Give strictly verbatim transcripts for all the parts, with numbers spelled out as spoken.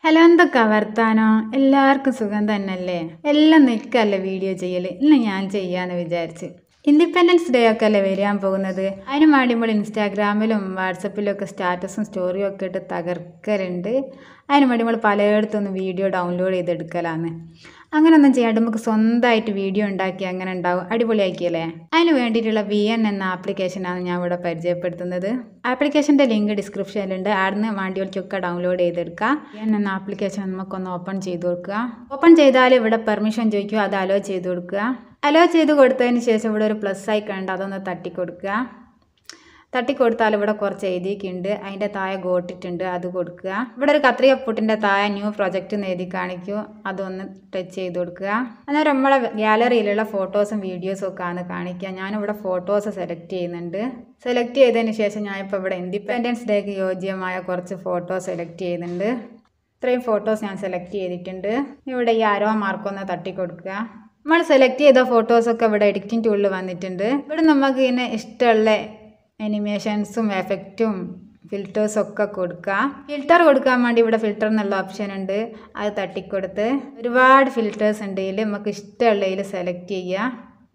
Hello, എന്തൊക്കെ വർത്താനോ? എല്ലാവർക്കും സുഖം തന്നെയല്ലേ? എല്ലാം നിൽക്കല്ലേ വീഡിയോ ചെയ്യൽ. ഇന്ന് ഞാൻ ചെയ്യാന്ന് വിചാരിച്ച്. ഇൻഡിപെൻഡൻസ് ഡേ ഒക്കെ അല്ലേ വരാൻ പോകുന്നത്. അതിന് വേണ്ടി നമ്മൾ ഇൻസ്റ്റാഗ്രാമിലും വാട്സപ്പിലും ഒക്കെ സ്റ്റാറ്റസും സ്റ്റോറിയും ഒക്കെ ഇട്ട് തകർക്കലുണ്ട്. അതിന് വേണ്ടി നമ്മൾ പലയിടത്തുനിന്ന് വീഡിയോ ഡൗൺലോഡ് ചെയ്തെടുക്കലാന്ന്. അങ്ങനെ ഒന്നും ചെയ്യാണ്ട് നമുക്ക് സ്വന്തമായിട്ട് വീഡിയോ ഉണ്ടാക്കി അങ്ങനെ ഉണ്ടാവും. അടിപൊളിയാക്കിയല്ലേ? അതിന് വേണ്ടിയിട്ടുള്ള വി എൻ എന്ന ആപ്ലിക്കേഷനാണ് ഞാൻ ഇവിടെ പരിചയപ്പെടുത്തുന്നത്. ആപ്ലിക്കേഷൻ്റെ ലിങ്ക് ഡിസ്ക്രിപ്ഷനിലുണ്ട്. അവിടുന്ന് വേണ്ടിയൊക്കെ ഡൗൺലോഡ് ചെയ്തെടുക്കുക. വി എൻ എന്ന ആപ്ലിക്കേഷൻ നമുക്കൊന്ന് ഓപ്പൺ ചെയ്ത് കൊടുക്കുക. ഓപ്പൺ ചെയ്താൽ ഇവിടെ പെർമിഷൻ ചോദിക്കുക. അത് അലോ ചെയ്ത് കൊടുക്കുക. അലോ ചെയ്ത് കൊടുത്തതിന് ശേഷം ഇവിടെ ഒരു പ്ലസ് ഐക്കൺ, അതൊന്ന് തട്ടിക്കൊടുക്കുക. തട്ടിക്കൊടുത്താൽ ഇവിടെ കുറച്ച് എഴുതിയിട്ടുണ്ട്. അതിൻ്റെ താഴെ ഗോട്ടിട്ടുണ്ട്, അത് കൊടുക്കുക. ഇവിടെ ഒരു കത്രികപ്പുട്ടിൻ്റെ താഴെ ന്യൂ പ്രൊജക്റ്റ് എന്ന് എഴുതി കാണിക്കും. അതൊന്ന് ടച്ച് ചെയ്ത് കൊടുക്കുക. അന്നേരം നമ്മളെ ഗാലറിയിലുള്ള ഫോട്ടോസും വീഡിയോസും ഒക്കെ ആണ് കാണിക്കുക. ഞാനിവിടെ ഫോട്ടോസ് സെലക്ട് ചെയ്യുന്നുണ്ട്. സെലക്ട് ചെയ്തതിന് ശേഷം ഞാനിപ്പോൾ ഇവിടെ ഇൻഡിപെൻഡൻസ് ഡേക്ക് യോജ്യമായ കുറച്ച് ഫോട്ടോസ് സെലക്ട് ചെയ്യുന്നുണ്ട്. ഇത്രയും ഫോട്ടോസ് ഞാൻ സെലക്ട് ചെയ്തിട്ടുണ്ട്. ഇവിടെ ഈ ആരോ മാർക്കൊന്ന് തട്ടിക്കൊടുക്കുക. നമ്മൾ സെലക്ട് ചെയ്ത ഫോട്ടോസൊക്കെ ഇവിടെ എഡിറ്റിംഗ് ടൂളിൽ വന്നിട്ടുണ്ട്. ഇവിടെ നമുക്ക് ഇതിന് ഇഷ്ടമുള്ള അനിമേഷൻസും എഫക്റ്റും ഫിൽറ്റേഴ്സൊക്കെ കൊടുക്കുക. ഫിൽറ്റർ കൊടുക്കാൻ വേണ്ടി ഇവിടെ ഫിൽറ്റർ എന്നുള്ള ഓപ്ഷൻ ഉണ്ട്, അത് തട്ടിക്കൊടുത്ത് ഒരുപാട് ഫിൽറ്റേഴ്സ് ഉണ്ട്. ഇതിൽ നമുക്ക് ഇഷ്ടമുള്ളതിൽ സെലക്ട് ചെയ്യുക.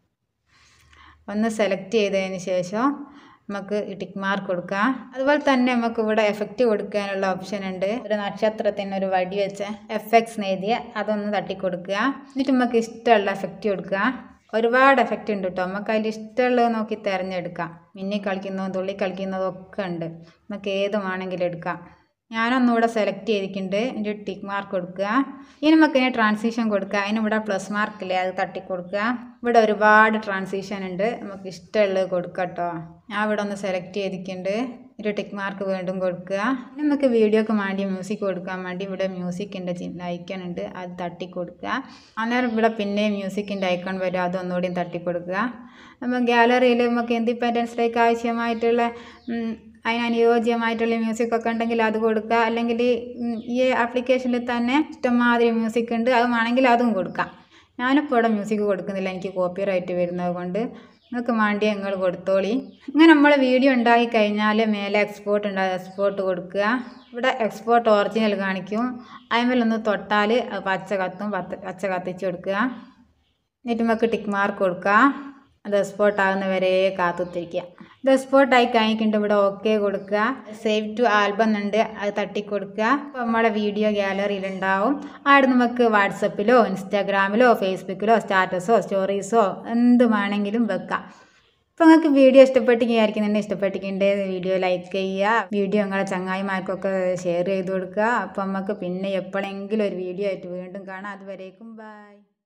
ഒന്ന് സെലക്ട് ചെയ്തതിന് ശേഷം നമുക്ക് ടിക്ക് മാർക്ക് കൊടുക്കാം. അതുപോലെ തന്നെ നമുക്ക് ഇവിടെ എഫക്റ്റ് കൊടുക്കാനുള്ള ഓപ്ഷൻ ഉണ്ട്. ഒരു നക്ഷത്രത്തിന് ഒരു വടി വെച്ച് എഫ് എക്സ് എഴുതിയ അതൊന്ന് തട്ടിക്കൊടുക്കുക. എന്നിട്ട് നമുക്ക് ഇഷ്ടമുള്ള എഫക്റ്റ് കൊടുക്കുക. ഒരുപാട് എഫക്റ്റ് ഉണ്ട് കേട്ടോ. നമുക്ക് അതിൽ ഇഷ്ടമുള്ളത് നോക്കി തിരഞ്ഞെടുക്കാം. മിന്നി കളിക്കുന്നതും തുള്ളി കളിക്കുന്നതും ഒക്കെ ഉണ്ട്. നമുക്ക് ഏത് വേണമെങ്കിലും എടുക്കാം. ഞാനൊന്നുകൂടെ സെലക്ട് ചെയ്തിട്ടുണ്ട്. എൻ്റെ ടിക്ക് മാർക്ക് കൊടുക്കുക. ഇനി നമുക്ക് ഇതിന് ട്രാൻസിഷൻ കൊടുക്കുക. അതിനിവിടെ പ്ലസ് മാർക്കില്ലേ, അത് തട്ടിക്കൊടുക്കുക. ഇവിടെ ഒരുപാട് ട്രാൻസിഷൻ ഉണ്ട്, നമുക്ക് ഇഷ്ടമുള്ളത് കൊടുക്കാം കേട്ടോ. ഞാൻ ഇവിടെ ഒന്ന് സെലക്ട് ചെയ്തിട്ടുണ്ട്. ഒരു ടിക്ക് മാർക്ക് വീണ്ടും കൊടുക്കുക. ഇനി നമുക്ക് വീഡിയോക്ക് വേണ്ടി മ്യൂസിക് കൊടുക്കാൻ വേണ്ടി ഇവിടെ മ്യൂസിക്കിൻ്റെ ഐക്കൺ ഉണ്ട്, അത് തട്ടിക്കൊടുക്കുക. അന്നേരം ഇവിടെ പിന്നെ മ്യൂസിക്കിൻ്റെ ഐക്കൺ വരും, അതൊന്നുകൂടിയും തട്ടിക്കൊടുക്കുക. നമ്മൾ ഗാലറിയിൽ നമുക്ക് ഇൻഡിപെൻഡൻസ് ഡേക്ക് ആവശ്യമായിട്ടുള്ള അതിനനുയോജ്യമായിട്ടുള്ള മ്യൂസിക്കൊക്കെ ഉണ്ടെങ്കിൽ അത് കൊടുക്കുക. അല്ലെങ്കിൽ ഈ ആപ്ലിക്കേഷനിൽ തന്നെ ഇഷ്ടംമാതിരി മ്യൂസിക് ഉണ്ട്, അത് വേണമെങ്കിൽ അതും കൊടുക്കാം. ഞാനിപ്പോൾ ഇവിടെ മ്യൂസിക് കൊടുക്കുന്നില്ല, എനിക്ക് കോപ്പിറൈറ്റ് വരുന്നത് കൊണ്ട്. നിങ്ങൾക്ക് വേണ്ടി നിങ്ങൾ കൊടുത്തോളി. ഇങ്ങനെ നമ്മൾ വീഡിയോ ഉണ്ടാക്കി കഴിഞ്ഞാൽ മേലെ എക്സ്പോർട്ട് ഉണ്ടാകും, എക്സ്പോർട്ട് കൊടുക്കുക. ഇവിടെ എക്സ്പോർട്ട് ഒറിജിനൽ കാണിക്കും. അതിന്മേലൊന്ന് തൊട്ടാൽ പച്ച കത്തും, പച്ച കത്തിച്ച് കൊടുക്കുക. എന്നിട്ട് നമുക്ക് ടിക്ക് മാർക്ക് കൊടുക്കുക. അത് എക്സ്പോർട്ട് ആകുന്ന വരെ കാത്തുത്തിരിക്കുക. ഇത് എക്സ്പോർട്ട് ആയി കഴിഞ്ഞിട്ട് ഇവിടെ ഓക്കെ കൊടുക്കുക. സേവ് ടു ആൽബം ഉണ്ട്, അത് തട്ടിക്കൊടുക്കുക. അപ്പോൾ നമ്മളെ വീഡിയോ ഗാലറിയിൽ ഉണ്ടാവും. അവിടെ നമുക്ക് വാട്സപ്പിലോ ഇൻസ്റ്റാഗ്രാമിലോ ഫേസ്ബുക്കിലോ സ്റ്റാറ്റസോ സ്റ്റോറീസോ എന്ത് വേണമെങ്കിലും വെക്കാം. അപ്പോൾ നിങ്ങൾക്ക് വീഡിയോ ഇഷ്ടപ്പെട്ടിരിക്കുന്നുണ്ട്, ഇഷ്ടപ്പെട്ടിട്ടുണ്ട് വീഡിയോ ലൈക്ക് ചെയ്യുക. വീഡിയോ നിങ്ങളെ ചങ്ങായിമാർക്കൊക്കെ ഷെയർ ചെയ്ത് കൊടുക്കുക. അപ്പോൾ നമുക്ക് പിന്നെ എപ്പോഴെങ്കിലും ഒരു വീഡിയോ ആയിട്ട് വീണ്ടും കാണാം. അതുവരേക്കും ബൈ.